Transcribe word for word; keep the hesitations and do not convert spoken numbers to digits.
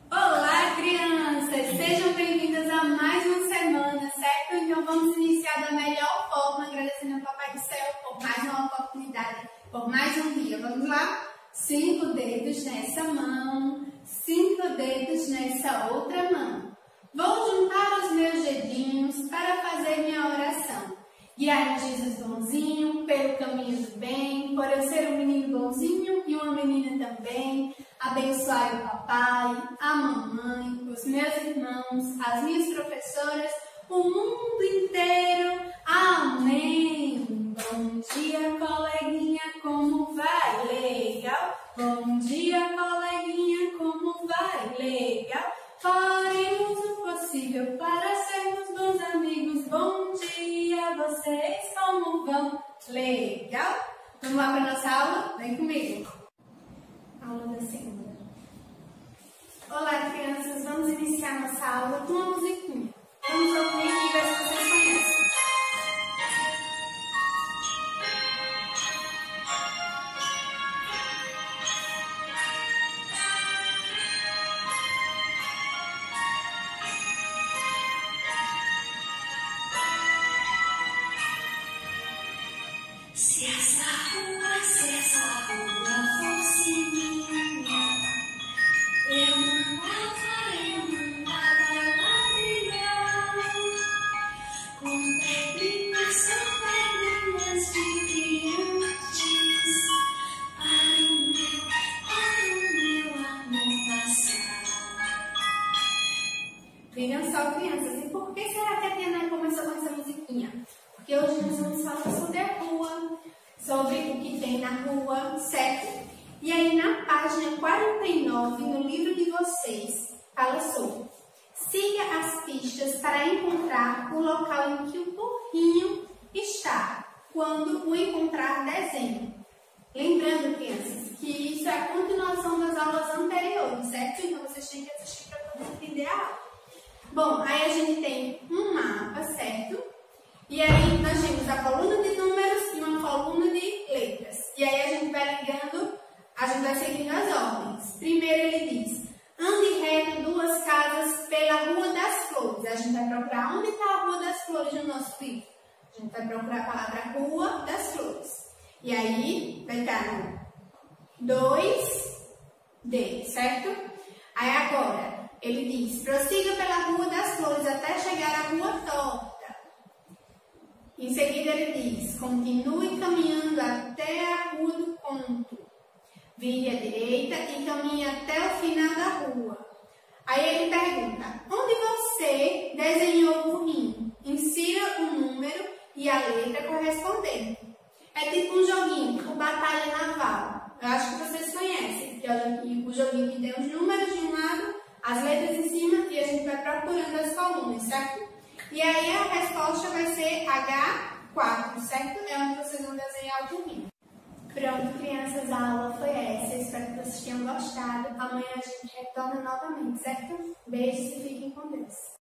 Olá, crianças! Sejam bem-vindas a mais uma semana, certo? Então vamos iniciar da melhor forma, agradecendo ao Papai do Céu por mais uma oportunidade, por mais um dia. Vamos lá? Cinco dedos nessa mão, cinco dedos nessa outra mão. Vou juntar os meus dedinhos para fazer minha oração. Guiar Jesus bonzinho pelo caminho do bem, por eu ser um menino bonzinho e uma menina também. Abençoar o papai, a mamãe, os meus irmãos, as minhas professoras, o mundo inteiro. Amém! Bom dia, coleguinha, como vai? Legal! Bom dia, coleguinha, como vai? Legal! Faremos o possível para sermos bons amigos. Bom dia, vocês como vão? Legal? Vamos lá para a nossa aula? Vem comigo. Aula da segunda. Olá, crianças. Vamos iniciar nossa aula com uma musiquinha. Vamos ouvir e ver se vocês conhecem. Se essa rua, se essa rua fosse minha, eu mandava, eu mandava ela brilhar, com pedrinhas, com pedrinhas de brilhantes, para o meu, para o meu amor passar. Vejam só, crianças, e por que será que a Tia Nay começou com essa musiquinha? Porque hoje nós vamos falar sobre a rua, sobre o que tem na rua, certo? E aí na página quarenta e nove, no livro de vocês, fala sobre: siga as pistas para encontrar o local em que o burrinho está, quando o encontrar desenho. Lembrando, crianças, que isso é a continuação das aulas anteriores, certo? Então vocês têm que assistir para poder entender a aula. Bom, aí a gente tem um mapa, certo? E aí nós temos a coluna de números e uma coluna de letras. E aí a gente vai ligando, a gente vai seguindo as ordens. Primeiro ele diz: ande reto duas casas pela Rua das Flores. A gente vai procurar onde está a Rua das Flores no nosso livro. A gente vai procurar a palavra Rua das Flores. E aí vai estar no dois D, certo? Aí agora ele diz: prossiga pela Rua das Flores até chegar à Rua Torta. Em seguida ele diz: continue caminhando até a Rua do Conto. Vire à direita e caminhe até o final da rua. Aí ele pergunta: onde você desenhou o burrinho? Insira o número e a letra correspondente. É tipo um joguinho, o Batalha Naval. Eu acho que vocês conhecem, que é o joguinho que tem os números de um lado, as letras em cima e a gente vai procurando as colunas, certo? E aí a resposta vai ser H quatro, certo? É onde vocês vão desenhar o burrinho. Pronto, crianças, a aula foi essa. Espero que vocês tenham gostado. Amanhã a gente retorna novamente, certo? Beijos e fiquem com Deus.